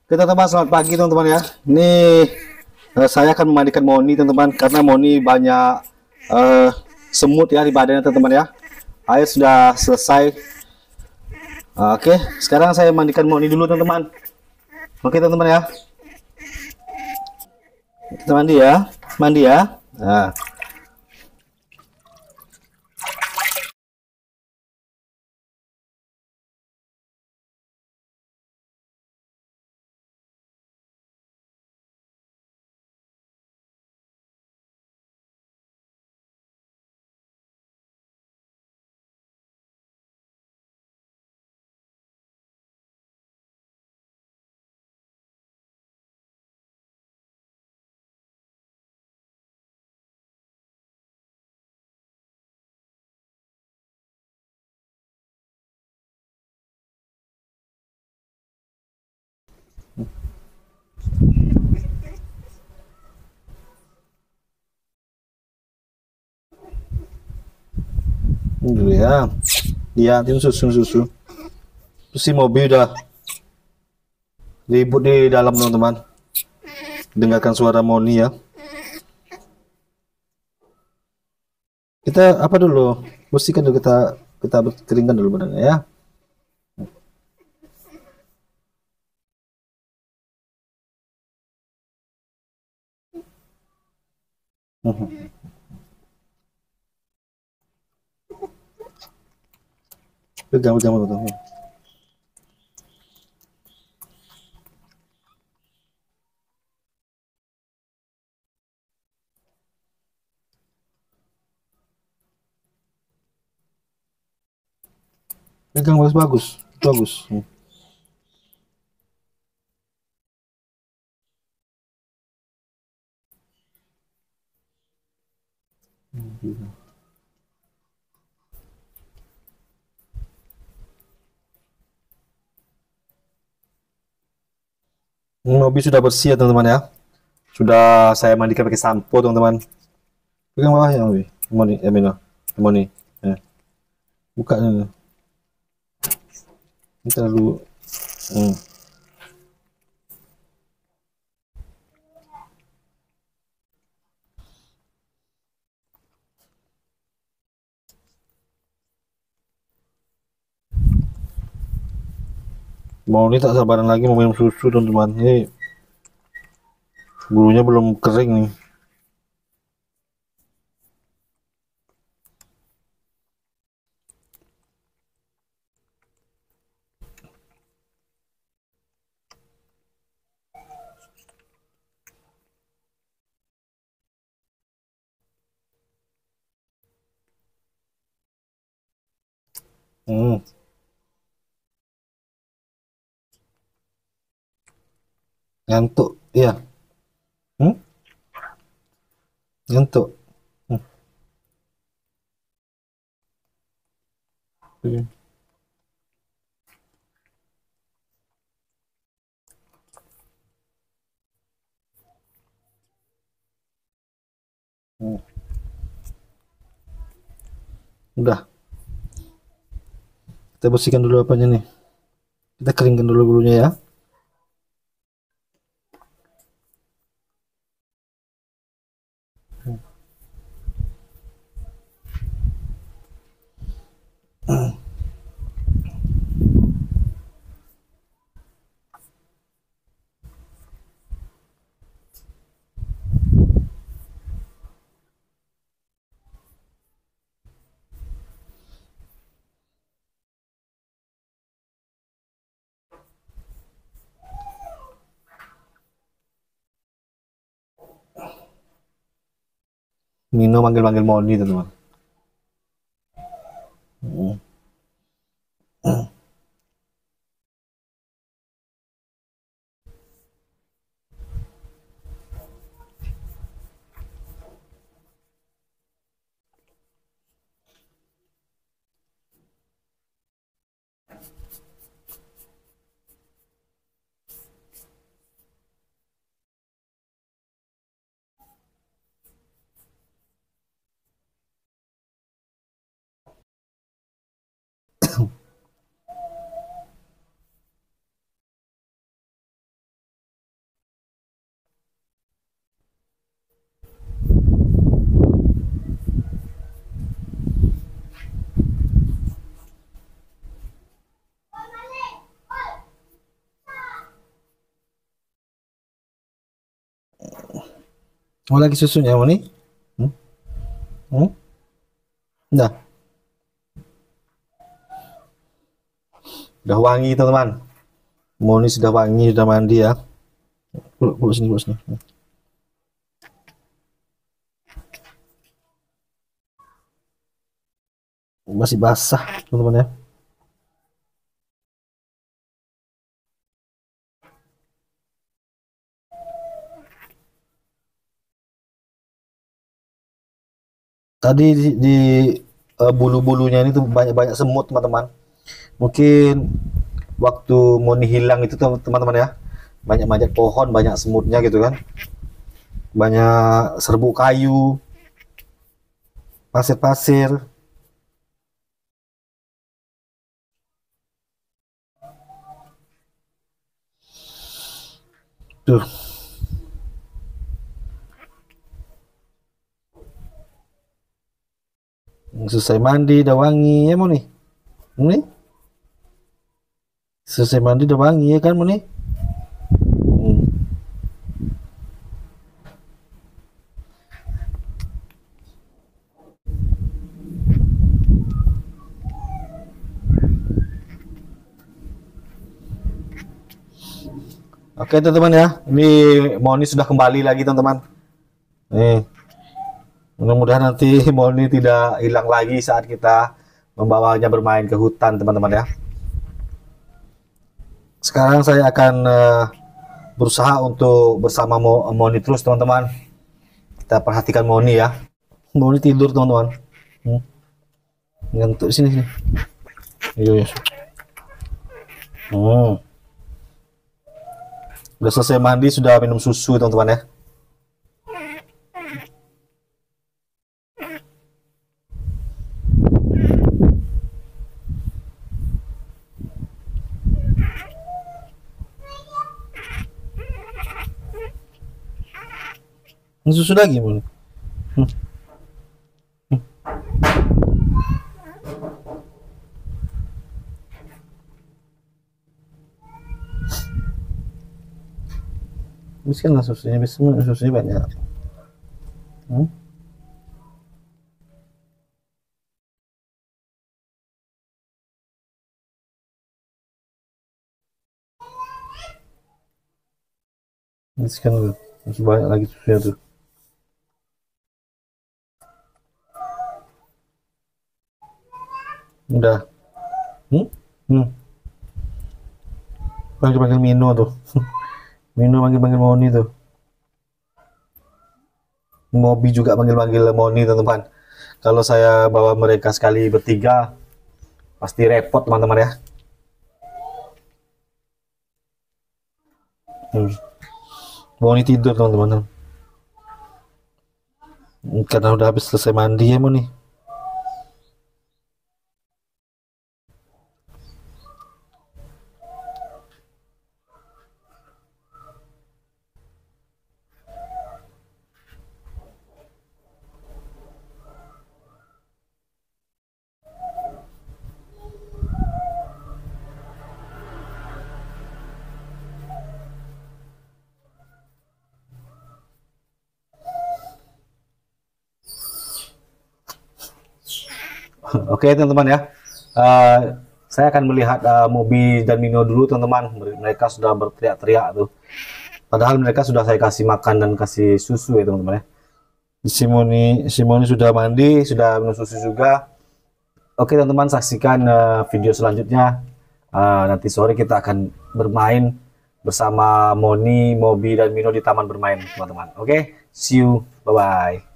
Oke teman-teman, selamat pagi teman-teman ya. Ini saya akan memandikan Moni teman-teman, karena Moni banyak eh, semut ya di badannya teman-teman ya. Air sudah selesai. Oke, sekarang saya mandikan Moni dulu teman-teman. Oke teman-teman ya, kita mandi ya, mandi ya. Nah, ini dulu ya. Iya, ini susu. Terus si mobil udah ribut di dalam teman-teman. Dengarkan suara Moni ya. Kita apa dulu? Bersihkan dulu, kita keringkan dulu badannya ya. Pegang teman-teman. Pegang bagus, bagus. Mobil sudah bersih ya teman-teman ya. Sudah saya mandikan pakai sampo teman-teman. Pegang bawahnya Mobi. Moni, Mino. Moni. Ya. Buka ini. Ini terlalu. Hmm. Moni tak sabaran lagi mau minum susu teman-teman. Ini bulunya belum kering nih. Hmm. Ngantuk. Iya. Hmm? Ngantuk. Hmm. Oke. Hmm. Udah. Kita bersihkan dulu apanya nih. Kita keringkan dulu bulunya ya. Mino manggil-manggil Moni teman-teman. Hmm. Mau lagi susunya mau nih? Hmm? Hmm? Nah, udah wangi teman-teman. Moni sudah wangi, sudah mandi ya. Peluk sini, peluk sini. Masih basah teman-teman ya. Tadi di bulu-bulunya ini tuh banyak-banyak semut teman-teman. Mungkin waktu Moni hilang itu teman-teman ya, banyak manjat pohon, banyak semutnya gitu kan, banyak serbuk kayu, pasir-pasir tuh. Selesai mandi udah wangi ya Moni. Moni selesai mandi udah wangi ya kan Moni. Oke teman-teman ya, ini Moni sudah kembali lagi teman-teman. Nih, mudah-mudahan nanti Moni tidak hilang lagi saat kita membawanya bermain ke hutan teman-teman ya. Sekarang saya akan berusaha untuk bersama Moni terus teman-teman. Kita perhatikan Moni ya. Moni tidur teman-teman. Ngantuk sini sini. Ayo ya. Udah selesai mandi, sudah minum susu teman-teman ya. Susu lagi Moni. Habiskanlah susunya, susunya banyak. Habiskan dulu, masih banyak lagi susunya tuh. Udah. Panggil-panggil Mino tuh. Mino panggil-panggil Moni tuh. Mobi juga panggil-panggil Moni teman-teman. Kalau saya bawa mereka sekali bertiga pasti repot teman-teman ya. Moni tidur teman-teman. Karena udah habis selesai mandi ya Moni. Oke teman-teman ya, saya akan melihat Mobi dan Mino dulu teman-teman. Mereka sudah berteriak-teriak tuh. Padahal mereka sudah saya kasih makan dan kasih susu ya teman-teman ya. Simoni sudah mandi, sudah minum susu juga. Oke teman-teman, saksikan video selanjutnya. Nanti sore kita akan bermain bersama Moni, Mobi dan Mino di taman bermain teman-teman. Oke, see you, bye-bye.